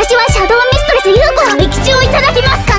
私はシャドウミストレス優子の生き血をいただきますか。